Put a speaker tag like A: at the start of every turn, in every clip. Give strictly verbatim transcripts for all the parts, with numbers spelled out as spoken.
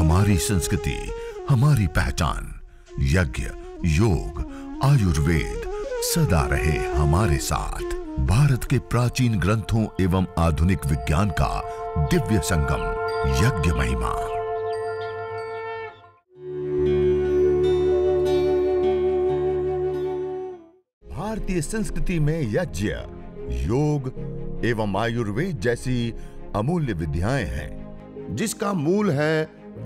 A: हमारी संस्कृति, हमारी पहचान। यज्ञ, योग, आयुर्वेद सदा रहे हमारे साथ। भारत के प्राचीन ग्रंथों एवं आधुनिक विज्ञान का दिव्य संगम, यज्ञ महिमा। भारतीय संस्कृति में यज्ञ, योग एवं आयुर्वेद जैसी अमूल्य विद्याएं हैं, जिसका मूल है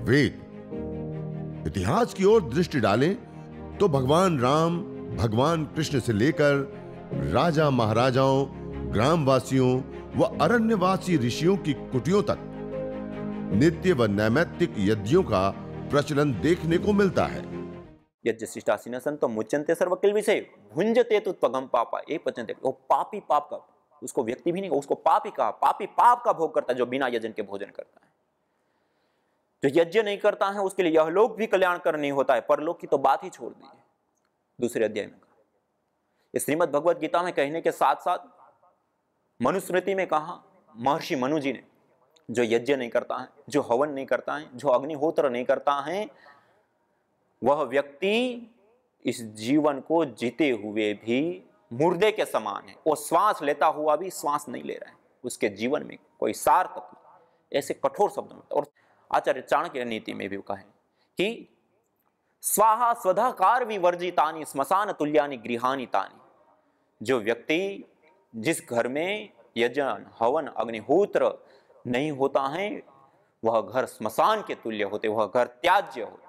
A: वेद। इतिहास की ओर दृष्टि डालें तो भगवान राम, भगवान कृष्ण से लेकर राजा महाराजाओं, ग्रामवासियों व अरण्यवासी ऋषियों की कुटियों तक नित्य व नैमित्तिक यज्ञों का प्रचलन देखने को मिलता है।
B: यज्ञ शिष्टासीन संतो मुच्यन्ते सर्वकिल विषय भुंजते तुत्पगम पापा। ये पचनते, वो पापी पाप का, उसको व्यक्ति भी नहीं, उसको पापी कहा, पापी पाप का भोग करता है जो बिना यजन के भोजन करता है। जो यज्ञ नहीं करता है उसके लिए यह लोक भी कल्याणकर नहीं होता है, परलोक की तो बात ही छोड़ दी है। दूसरे अध्याय में कहा, इस श्रीमद् भगवद गीता में कहने के साथ साथ मनुस्मृति में कहा, महर्षि मनु जी ने, जो यज्ञ नहीं करता है, जो हवन नहीं करता है, जो अग्निहोत्र नहीं करता है, वह व्यक्ति इस जीवन को जीते हुए भी मुर्दे के समान है। वो श्वास लेता हुआ भी श्वास नहीं ले रहा है, उसके जीवन में कोई सार तत्व। ऐसे कठोर शब्दों में, और आचार्य चाणक्य नीति में भी कहा कि स्वाहा स्वधाकार विवर्जितानि स्मशान तुल्यानि गृहानि तानि। जो व्यक्ति, जिस घर में यजन, हवन, अग्निहोत्र नहीं होता है, वह घर स्मशान के तुल्य होते, वह घर त्याज्य होते।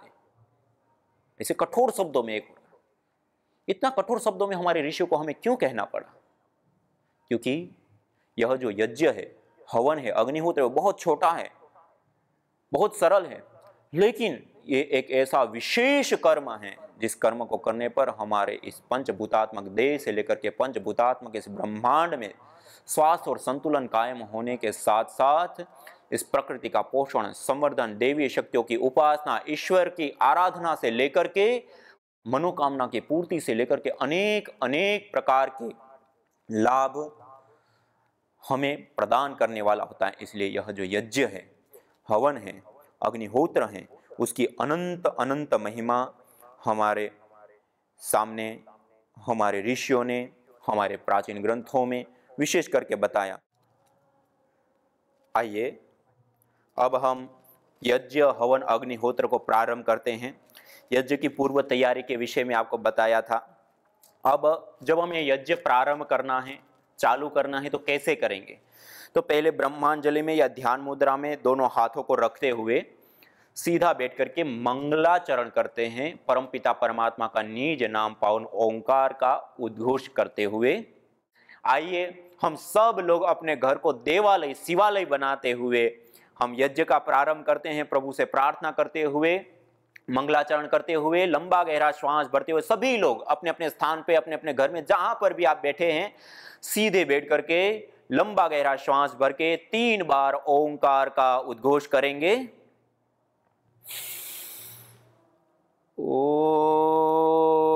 B: ऐसे कठोर शब्दों में, एक इतना कठोर शब्दों में हमारे ऋषियों को हमें क्यों कहना पड़ा? क्योंकि यह जो यज्ञ है, हवन है, अग्निहोत्र है, बहुत छोटा है, बहुत सरल है, लेकिन ये एक ऐसा विशेष कर्म है जिस कर्म को करने पर हमारे इस पंचभूतात्मक देह से लेकर के पंचभूतात्मक इस ब्रह्मांड में स्वास्थ्य और संतुलन कायम होने के साथ साथ इस प्रकृति का पोषण, संवर्धन, देवी शक्तियों की उपासना, ईश्वर की आराधना से लेकर के मनोकामना की पूर्ति से लेकर के अनेक अनेक प्रकार के लाभ हमें प्रदान करने वाला होता है। इसलिए यह जो यज्ञ है, हवन है, अग्निहोत्र है, उसकी अनंत अनंत महिमा हमारे सामने हमारे ऋषियों ने हमारे प्राचीन ग्रंथों में विशेष करके बताया। आइए अब हम यज्ञ, हवन, अग्निहोत्र को प्रारंभ करते हैं। यज्ञ की पूर्व तैयारी के विषय में आपको बताया था। अब जब हमें यज्ञ प्रारंभ करना है, चालू करना है, तो कैसे करेंगे? तो पहले ब्रह्मांजलि में या ध्यान मुद्रा में दोनों हाथों को रखते हुए सीधा बैठ करके मंगलाचरण करते हैं। परमपिता परमात्मा का निज नाम पावन ओंकार का उद्घोष करते हुए आइए हम सब लोग अपने घर को देवालय, शिवालय बनाते हुए हम यज्ञ का प्रारंभ करते हैं। प्रभु से प्रार्थना करते हुए, मंगलाचरण करते हुए, लंबा गहरा श्वास भरते हुए सभी लोग अपने अपने स्थान पे, अपने अपने घर में जहां पर भी आप बैठे हैं, सीधे बैठ करके लंबा गहरा श्वास भर के तीन बार ओंकार का उद्घोष करेंगे। ओ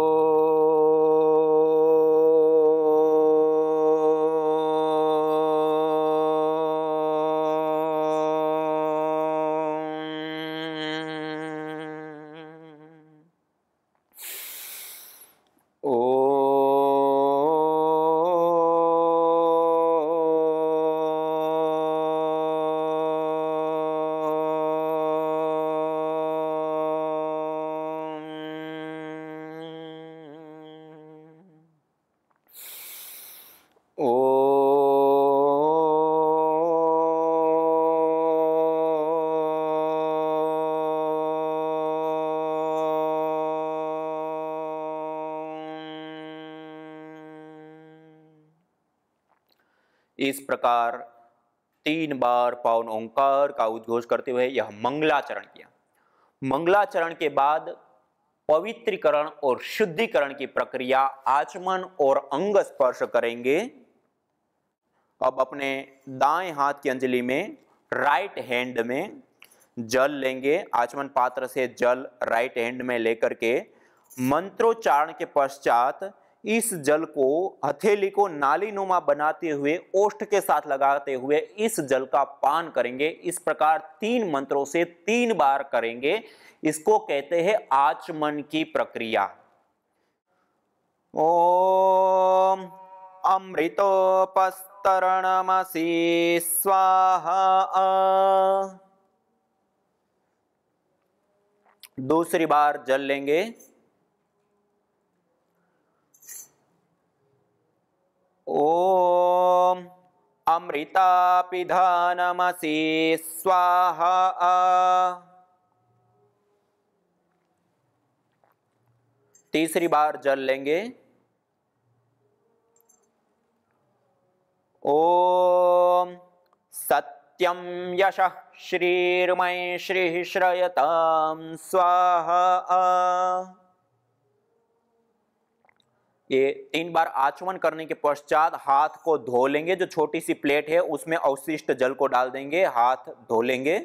B: इस प्रकार तीन बार पावन ओंकार का उद्घोष करते हुए यह मंगलाचरण किया। मंगलाचरण के बाद पवित्रीकरण और शुद्धिकरण की प्रक्रिया आचमन और अंग स्पर्श करेंगे। अब अपने दाएं हाथ की अंजलि में, राइट हैंड में जल लेंगे। आचमन पात्र से जल राइट हैंड में लेकर के मंत्रोच्चारण के पश्चात इस जल को, हथेली को नालीनुमा बनाते हुए ओष्ठ के साथ लगाते हुए इस जल का पान करेंगे। इस प्रकार तीन मंत्रों से तीन बार करेंगे। इसको कहते हैं आचमन की प्रक्रिया। ओम अमृतोपस्तरणमसि स्वाहा। दूसरी बार जल लेंगे। ओम अमृतापिधानमसि स्वाहा। तीसरी बार जल लेंगे। ओम सत्यम यशः श्रीर्मय श्रीः श्रयतां स्वाहा। ये तीन बार आचमन करने के पश्चात हाथ को धो लेंगे। जो छोटी सी प्लेट है उसमें अवशिष्ट जल को डाल देंगे, हाथ धो लेंगे।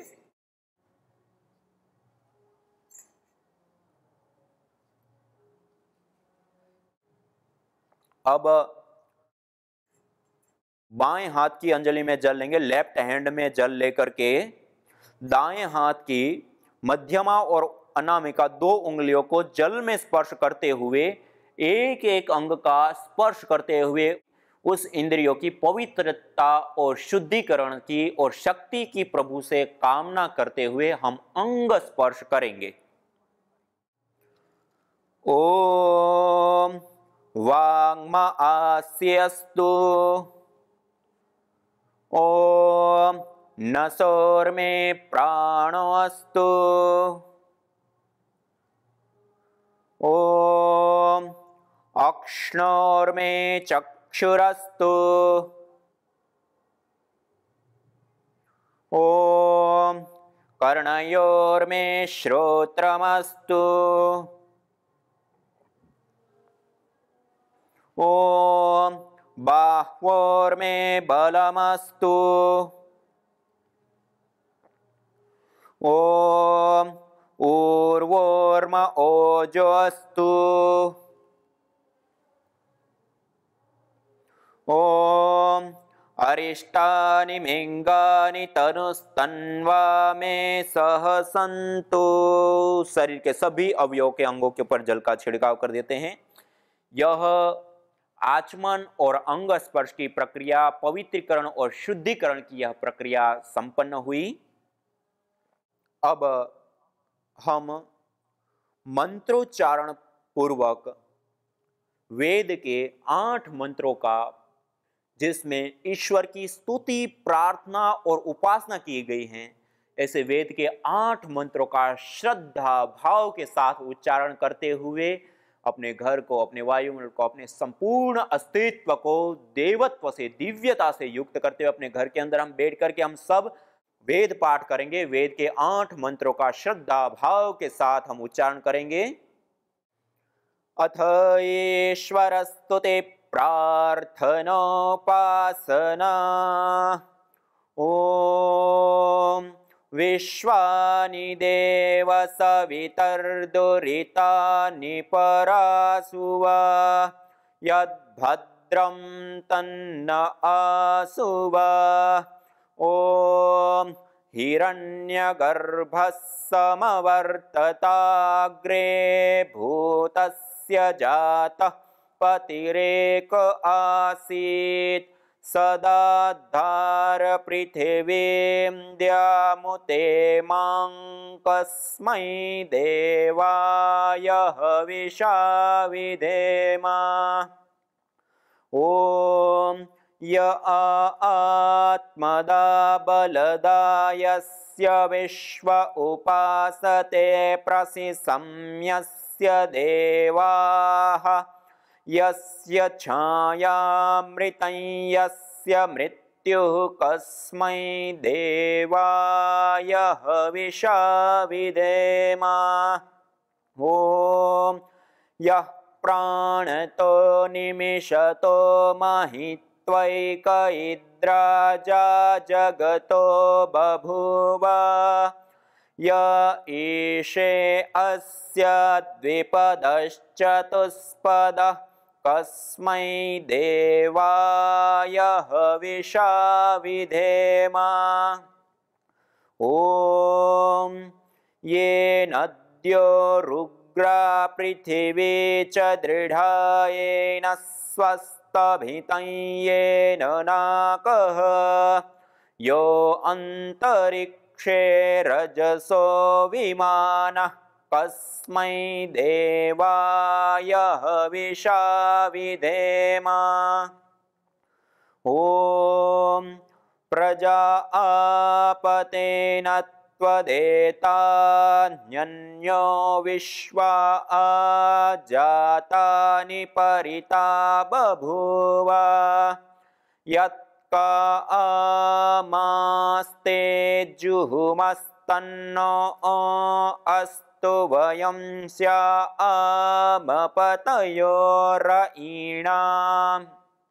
B: अब बाएं हाथ की अंजलि में जल लेंगे। लेफ्ट हैंड में जल लेकर के दाएं हाथ की मध्यमा और अनामिका दो उंगलियों को जल में स्पर्श करते हुए एक एक अंग का स्पर्श करते हुए उस इंद्रियों की पवित्रता और शुद्धिकरण की और शक्ति की प्रभु से कामना करते हुए हम अंग स्पर्श करेंगे। ओम वाङ्मा आस्यस्तु। ओम नसोर्मे प्राणोऽस्तु। ओम अक्ष्णोर्मे चक्षुरस्तु। ओम कर्णयोर्मे श्रोत्रमस्तु। ओम बाह्वोर्मे बलमस्तु। ओम ऊर्वोर्म ओजोऽस्तु। ओम अरिष्टानि मिंगानि तनुस्तन्वा में सह सन्तु। शरीर के सभी अवयवों के अंगों के ऊपर जल का छिड़काव कर देते हैं। यह आचमन और अंग स्पर्श की प्रक्रिया, पवित्रीकरण और शुद्धिकरण की यह प्रक्रिया संपन्न हुई। अब हम मंत्रोच्चारण पूर्वक वेद के आठ मंत्रों का, जिसमें ईश्वर की स्तुति, प्रार्थना और उपासना की गई है, ऐसे वेद के आठ मंत्रों का श्रद्धा भाव के साथ उच्चारण करते हुए अपने घर को, अपने वायुमंडल को, अपने संपूर्ण अस्तित्व को देवत्व से, दिव्यता से युक्त करते हुए अपने घर के अंदर हम बैठ करके हम सब वेद पाठ करेंगे। वेद के आठ मंत्रों का श्रद्धा भाव के साथ हम उच्चारण करेंगे। अथ ईश्वरस्तुते प्रार्थनोपासना। ओम विश्वानि देव सवितर्दुरितानि परासुवा। यद्भद्रं तन्न आसुवा। ओम हिरण्यगर्भः समवर्तताग्रे भूतस्य जातः पतिरेक आसीत्। सदाधार पृथिवीं द्यामुते मां कस्मै देवाय हविषा विधेम। ओम य आत्मदा बलदा यस्य विश्व उपासते प्रसिसंयस्य देवाः। यस्य छायामृतं यस्य मृत्युः कस्मै देवाय हविषा विधेम। ओम यः प्राणतो निमिषतो महित्वैक इद्राजा जगतो बभूव। य ईशे अस्य द्विपदश्चतुष्पदः कस्मै देवाय हविषा विधेम। ॐ ये नद्यो रुग्रा पृथिवी च दृढायेन स्वस्तभितं येन नाकः यो अन्तरिक्षे रजसो विमानः कस्मै देवाय हविषा विधेम। ॐ प्रजा आपतेन त्वदेतान्यन्यो विश्वा जातानि परिता बभूव। यत्का आमास्ते जुहुमस्तन्नो अस्तु वयं स्यामपतयोरयीणाम्।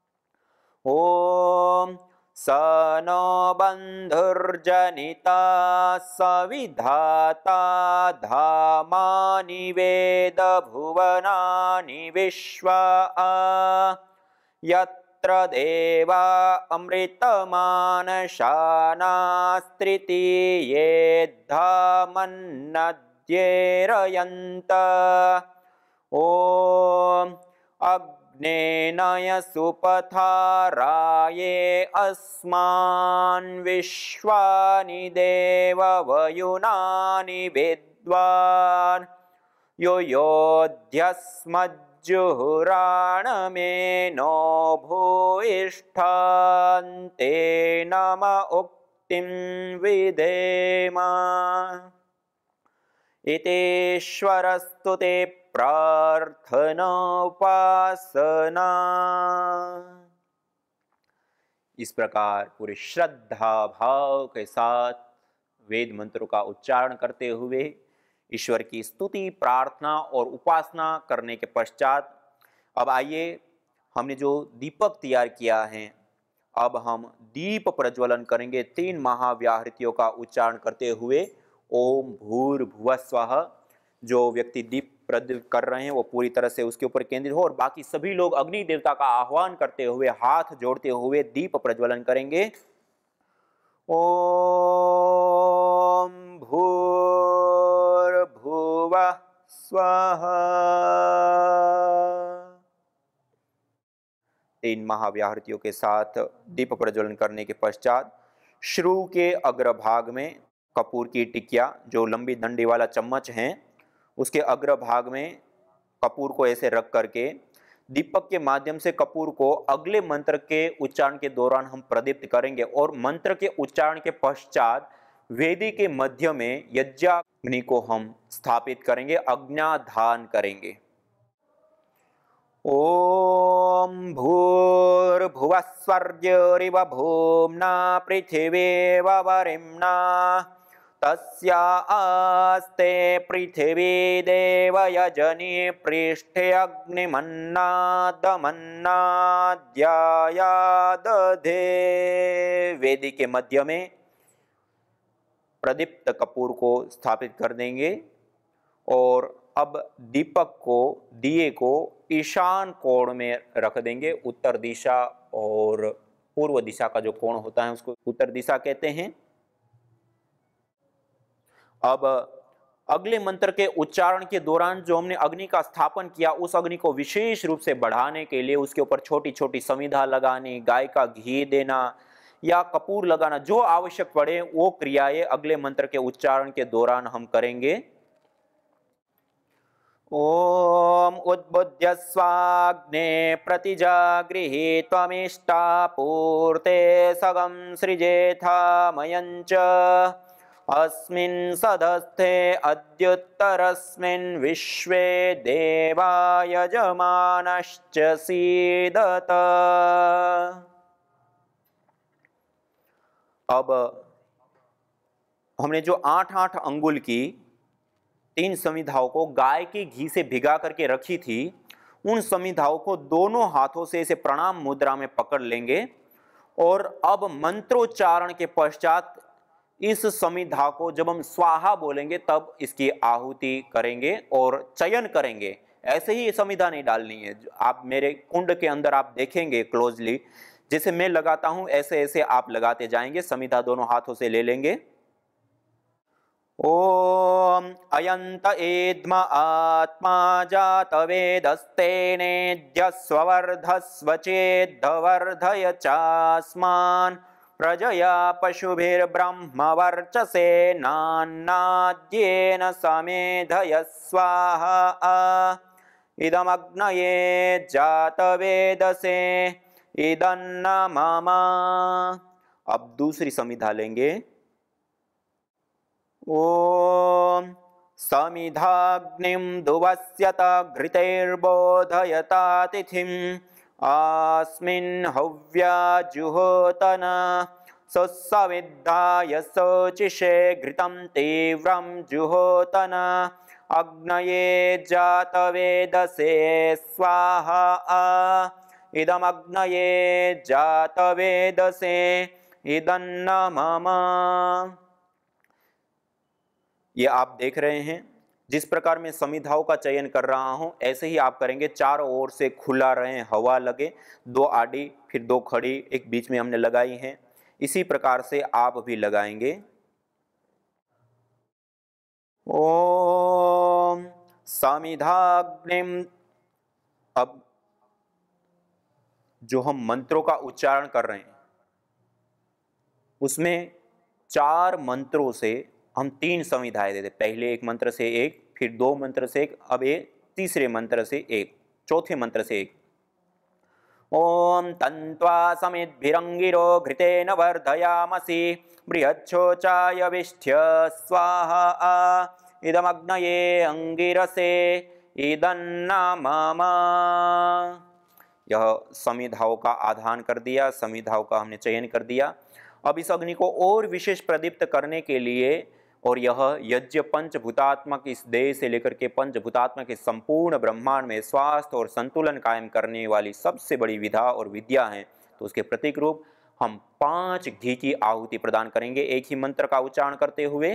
B: ॐ स नो बन्धुर्जनिता सविधाता धामानि वेद भुवनानि विश्वा। यत्र देवा अमृतमानशानास्त्रितीये धामन्नद्येरयन्त। ॐ अग्नेनय सुपथाराये अस्मान् विश्वानि देववयुनानि विद्वान्। यो योध्यस्मज्जुहुराणमेनो भूयिष्ठान्ते नम उक्तिं विधेम। इतेश्वरस्तु ते प्रार्थनोपासना। इस प्रकार पूरे श्रद्धा भाव के साथ वेद मंत्रों का उच्चारण करते हुए ईश्वर की स्तुति प्रार्थना और उपासना करने के पश्चात अब आइए, हमने जो दीपक तैयार किया है अब हम दीप प्रज्वलन करेंगे। तीन महाव्याहृतियों का उच्चारण करते हुए ओम भूर्भुवः स्वः। जो व्यक्ति दीप प्रज्वलित कर रहे हैं वो पूरी तरह से उसके ऊपर केंद्रित हो और बाकी सभी लोग अग्नि देवता का आह्वान करते हुए हाथ जोड़ते हुए दीप प्रज्वलन करेंगे। ओम भूर्भुवः स्वः। तीन महाव्याहृतियों के साथ दीप प्रज्वलन करने के पश्चात श्रु के अग्रभाग में कपूर की टिकिया, जो लंबी डंडी वाला चम्मच है, उसके अग्रभाग में कपूर को ऐसे रख करके दीपक के माध्यम से कपूर को अगले मंत्र के उच्चारण के दौरान हम प्रदीप्त करेंगे और मंत्र के उच्चारण के पश्चात वेदी के मध्य में यज्ञाग्नि को हम स्थापित करेंगे, अग्न्याधान करेंगे। ओम भूर्भुवः स्वर्योरिव भूम्ना पृथिवीव वरिम्ना तस्या आस्ते पृथिवी देवयजनी पृष्ठे अग्निमन्नादमन्नाद्याया दधे। वेदी के मध्य में प्रदीप्त कपूर को स्थापित कर देंगे और अब दीपक को, दिए को ईशान कोण में रख देंगे। उत्तर दिशा और पूर्व दिशा का जो कोण होता है उसको उत्तर दिशा कहते हैं। अब अगले मंत्र के उच्चारण के दौरान जो हमने अग्नि का स्थापन किया उस अग्नि को विशेष रूप से बढ़ाने के लिए उसके ऊपर छोटी छोटी समिधा लगानी, गाय का घी देना या कपूर लगाना, जो आवश्यक पड़े वो क्रियाएं अगले मंत्र के उच्चारण के दौरान हम करेंगे। ओम उद्बुद्ध्य स्वाग्ने प्रतिजागृहि त्वमिष्टा पूर्ते सगं सृजेथा मयञ्च अस्मिन् सदस्थे अद्युत्तरस्मिन् विश्वे देवा यजमानश्च सीदत। अब हमने जो आठ आठ अंगुल की तीन समिधाओं को गाय के घी से भिगा करके रखी थी, उन समिधाओं को दोनों हाथों से इसे प्रणाम मुद्रा में पकड़ लेंगे और अब मंत्रोच्चारण के पश्चात इस समिधा को जब हम स्वाहा बोलेंगे तब इसकी आहुति करेंगे और चयन करेंगे ऐसे ही ये समिधा नहीं डालनी है। आप मेरे कुंड के अंदर आप देखेंगे क्लोजली, जैसे मैं लगाता हूं ऐसे ऐसे आप लगाते जाएंगे। समिधा दोनों हाथों से ले लेंगे। ओम अयंत एद्म आत्मा जात वेदस्तेनेद्य स्ववर्धस्व चेद्धवर्धय चास्मान् प्रजया पशुभिर्ब्रह्मवर्चसे नान्नाद्येन समेधय स्वाहा इदमग्नये जातवेदसे इदन्न मम। अब दूसरी समिधा लेंगे। ओम समिधाग्निं दुवस्यत घृतैर्बोधयता तिथिम् अस्मिन् हव्या जुहोतन सुसविद्धाय शोचिषे घृतं तीव्रं जुहोतन अग्नये जातवेदसे स्वाहा इदमग्नये जातवेदसे इदन्न मम। ये आप देख रहे हैं जिस प्रकार मैं समिधाओं का चयन कर रहा हूं, ऐसे ही आप करेंगे। चारों ओर से खुला रहे, हवा लगे, दो आड़ी फिर दो खड़ी, एक बीच में हमने लगाई हैं। इसी प्रकार से आप भी लगाएंगे। ओम समिधाग्निम। अब जो हम मंत्रों का उच्चारण कर रहे हैं उसमें चार मंत्रों से हम तीन समिधाएं देते। पहले एक मंत्र से एक, फिर दो मंत्र से एक, अब एक तीसरे मंत्र से एक, चौथे मंत्र से एक। ओम तन्त्वा समिद्भिरंगिरो घृतेन वर्धयामसि बृहच्छोचाय विष्ठ्य स्वाहा इदमग्नये अंगिरसे इदन्न मम। यह समिधाओं का आधान कर दिया, समिधाओं का हमने चयन कर दिया। अब इस अग्नि को और विशेष प्रदीप्त करने के लिए, और यह यज्ञ पंचभूतात्मक इस देह से लेकर के पंचभूतात्मक इस संपूर्ण ब्रह्मांड में स्वास्थ्य और संतुलन कायम करने वाली सबसे बड़ी विधा और विद्या है। तो उसके प्रतीक रूप हम पांच घी की आहुति प्रदान करेंगे एक ही मंत्र का उच्चारण करते हुए।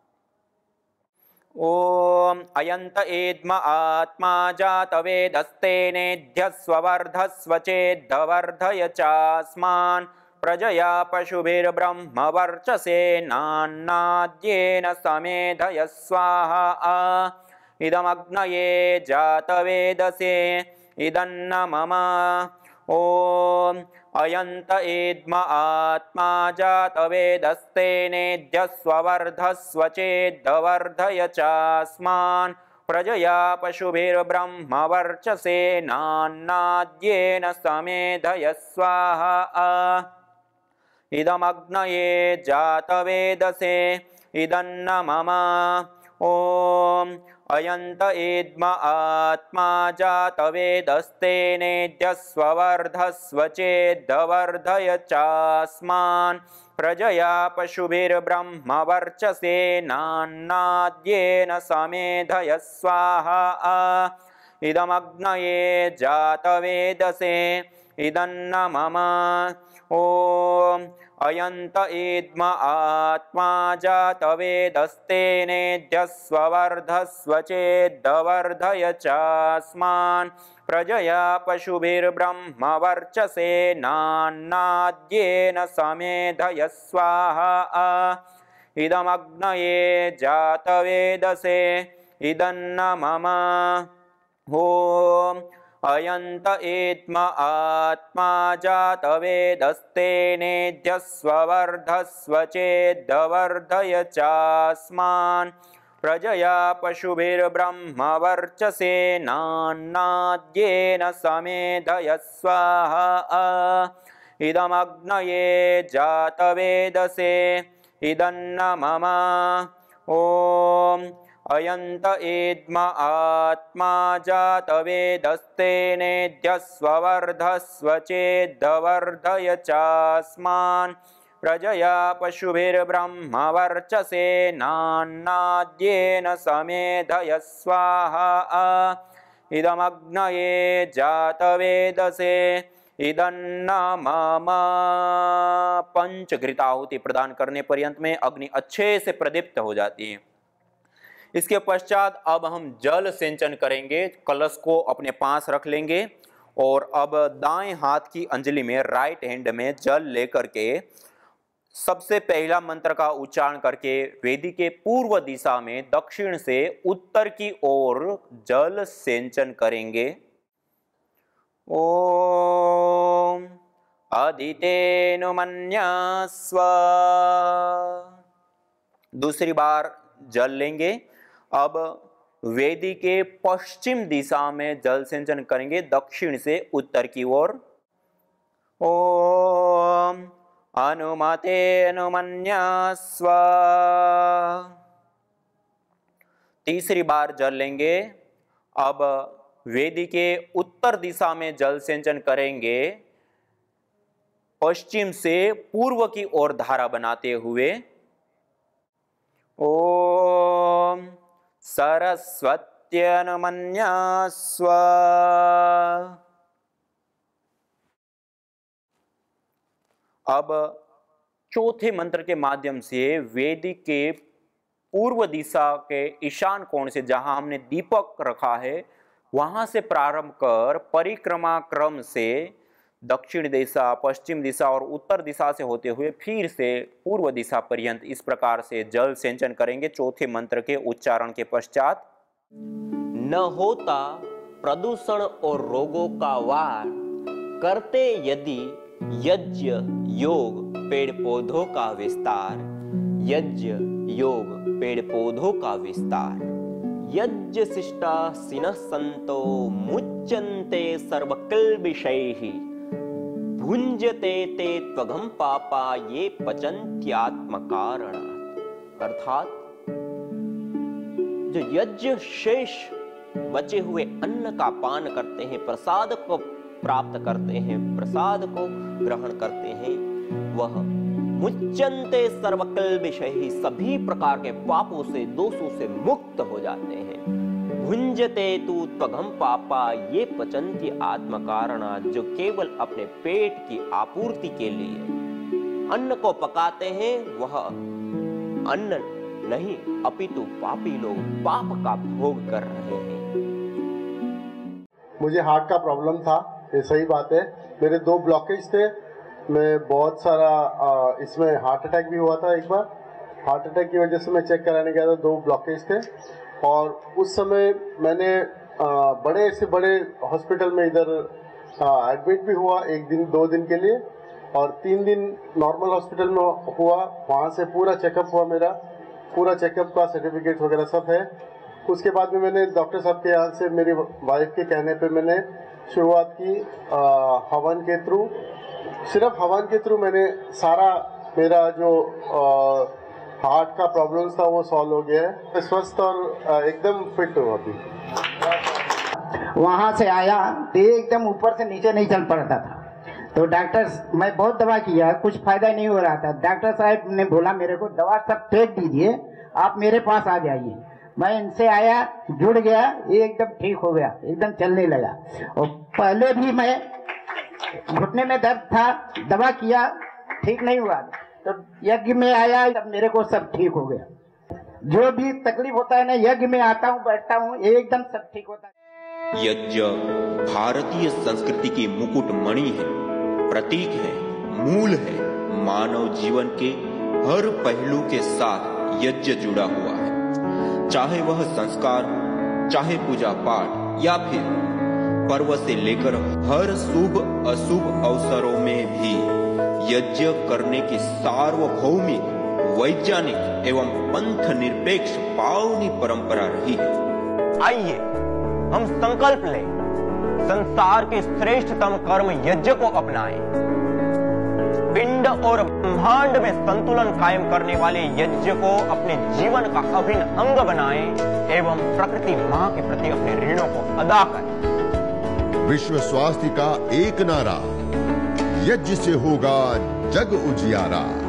B: ओम अयंत एद्म आत्मा जात वेदस्तेनेद्य स्ववर्धस्व चेद्धवर्धय चास्मान् प्रजया पशुभिर्ब्रह्मवर्चसे नान्नाद्येन समेधय स्वाहा इदमग्नये जातवेदसे इदन्न मम। ओम अयंत एद्म आत्मा जात वेदस्तेनेद्य स्ववर्धस्व चेद्धवर्धय चास्मान् प्रजया पशुभिर्ब्रह्मवर्चसे नान्नाद्येन समेधय स्वाहा इदमग्नये जातवेदसे इदन्न मम। ओम अयंत एद्म आत्मा जात वेदस्तेनेद्य स्ववर्धस्व चेद्धवर्धय चास्मान् प्रजया पशुभिर्ब्रह्मवर्चसे नान्नाद्येन समेधय स्वाहा इदमग्नये जातवेदसे इदन्न मम। ओम अयंत एद्म आत्मा जात वेदस्तेनेद्य स्ववर्धस्व चेद्धवर्धय चास्मान् प्रजया पशुभिर्ब्रह्मवर्चसे नान्नाद्येन समेधय स्वाहा इदमग्नये जातवेदसे इदन्न मम। ओम अयंत एद्म आत्मा जात वेदस्तेनेद्य स्ववर्धस्व चेद्धवर्धय चास्मान् प्रजया पशुभिर्ब्रह्मवर्चसे नान्नाद्येन समेधय स्वाहा इदमग्नये जातवेदसे इदन्न मम। ओम अयंत एद्म आत्मा जात वेदस्तेनेद्य स्ववर्धस्व चेद्धवर्धय चास्मान् प्रजया पशुभिर्ब्रह्मवर्चसे नान्नाद्येन समेधय स्वाहा इदमग्नये जातवेदसे इदन्न मम। पंच घृताहुति प्रदान करने पर्यंत में अग्नि अच्छे से प्रदीप्त हो जाती है। इसके पश्चात अब हम जल सिंचन करेंगे। कलश को अपने पास रख लेंगे और अब दाएं हाथ की अंजलि में, राइट हैंड में जल लेकर के सबसे पहला मंत्र का उच्चारण करके वेदी के पूर्व दिशा में दक्षिण से उत्तर की ओर जल सिंचन करेंगे। ओम अदितेनु मन्यस्व। दूसरी बार जल लेंगे। अब वेदी के पश्चिम दिशा में जल सिंचन करेंगे, दक्षिण से उत्तर की ओर। ओम अनुमते अनुमन्यस्व। तीसरी बार जल लेंगे। अब वेदी के उत्तर दिशा में जल सिंचन करेंगे, पश्चिम से पूर्व की ओर धारा बनाते हुए। ओम सरस्वत्यनुमन्यस्व। अब चौथे मंत्र के माध्यम से वेदी के पूर्व दिशा के ईशान कोण से, जहां हमने दीपक रखा है, वहां से प्रारंभ कर परिक्रमा क्रम से दक्षिण दिशा, पश्चिम दिशा और उत्तर दिशा से होते हुए फिर से पूर्व दिशा पर्यंत इस प्रकार से जल सिंचन करेंगे चौथे मंत्र के उच्चारण के पश्चात।
C: न होता प्रदूषण और रोगों का वार, करते यदि यज्ञ योग पेड़ पौधों का विस्तार। यज्ञ योग पेड़ पौधों का विस्तार। यज्ञ शिष्टा सिनः संतो मुच्यन्ते सर्वकिल्बिषैः। भुंजते ते त्वघं पापा ये पचन्त्यात्म कारणात्। अर्थात जो यज्ञ शेष बचे हुए अन्न का पान करते हैं, प्रसाद को प्राप्त करते हैं, प्रसाद को ग्रहण करते हैं, वह मुच्यन्ते सर्वकिल्बिषैः, सभी प्रकार के पापों से, दोषों से मुक्त हो जाते हैं। भुंजते तु त्वघं पापा ये पचन्ति आत्म कारणात्, जो केवल अपने पेट की आपूर्ति के लिए अन्न को पकाते हैं, वह अन्न नहीं अपितु पापी लोग पाप का भोग कर रहे हैं।
D: मुझे हार्ट का प्रॉब्लम था, ये सही बात है। मेरे दो ब्लॉकेज थे, मैं बहुत सारा आ, इसमें हार्ट अटैक भी हुआ था एक बार। हार्ट अटैक की वजह से मैं चेक कराने गया था, दो ब्लॉकेज थे। और उस समय मैंने आ, बड़े से बड़े हॉस्पिटल में इधर एडमिट भी हुआ, एक दिन दो दिन के लिए, और तीन दिन नॉर्मल हॉस्पिटल में हुआ। वहाँ से पूरा चेकअप हुआ, मेरा पूरा चेकअप का सर्टिफिकेट वगैरह सब है। उसके बाद में मैंने डॉक्टर साहब के यहाँ से, मेरी वाइफ के कहने पे मैंने शुरुआत की आ, हवन के थ्रू। सिर्फ हवन के थ्रू मैंने सारा मेरा जो आ, हार्ट का प्रॉब्लम्स था वो सॉल्व हो गया है। स्वस्थ और एकदम फिट हूँ अभी।
E: वहाँ से आया तो एकदम ऊपर से नीचे नहीं चल पड़ता था, तो डॉक्टर, मैं बहुत दवा किया, कुछ फायदा नहीं हो रहा था। डॉक्टर साहब ने बोला मेरे को, दवा सब फेंक दीजिए, आप मेरे पास आ जाइए। मैं इनसे आया, जुड़ गया, ये एकदम ठीक हो गया, एकदम चलने लगा। और पहले भी मैं घुटने में दर्द था, दवा किया, ठीक नहीं हुआ, तो यज्ञ में आया, तब मेरे को सब ठीक हो गया। जो भी तकलीफ होता है ना, यज्ञ में आता हूँ, बैठता हूँ, एकदम सब ठीक होता है।
C: यज्ञ भारतीय संस्कृति की मुकुट मणि है, प्रतीक है, मूल है। मानव जीवन के हर पहलू के साथ यज्ञ जुड़ा हुआ है, चाहे वह संस्कार, चाहे पूजा पाठ, या फिर पर्व से लेकर हर शुभ अशुभ अवसरों में भी यज्ञ करने की सार्वभौमिक, वैज्ञानिक एवं पंथ निरपेक्ष पावनी परंपरा रही है।
F: आइए हम संकल्प लें, संसार के श्रेष्ठतम कर्म यज्ञ को अपनाएं। पिंड और ब्रह्मांड में संतुलन कायम करने वाले यज्ञ को अपने जीवन का अभिन्न अंग बनाएं एवं प्रकृति मां के प्रति अपने ऋणों को अदा करें।
A: विश्व स्वास्थ्य का एक नारा, यज्ञ से होगा जग उजियारा।